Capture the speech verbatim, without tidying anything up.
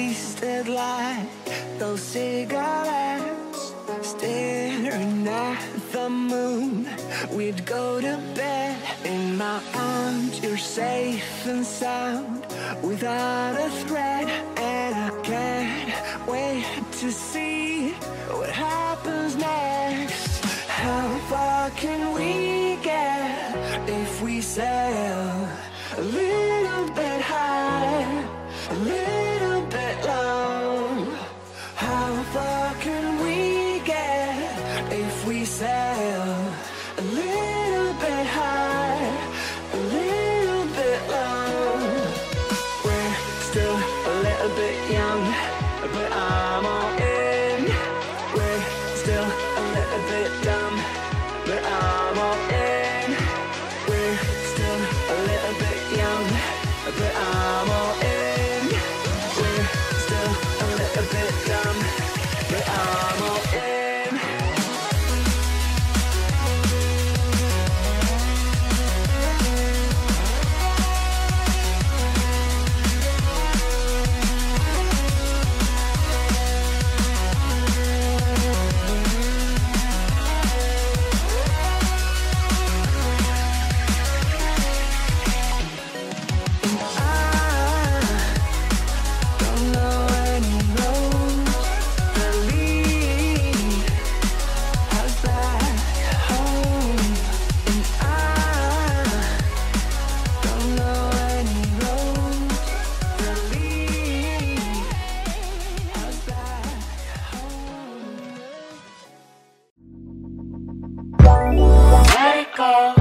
wasted like those cigarettes, staring at the moon. We'd go to bed in my arms, you're safe and sound without a threat. And I can't wait to see what happens next. How far can we get if we sail a little bit high, a little bit low? How far can we get if we sail a little bit high, a little bit low? We're still a little bit young, but I'm all in. We're still a little bit dumb, but I'm all in. We're still a little bit young, but I'm all in. We're still a little bit dumb, but I'm all in. Let it go.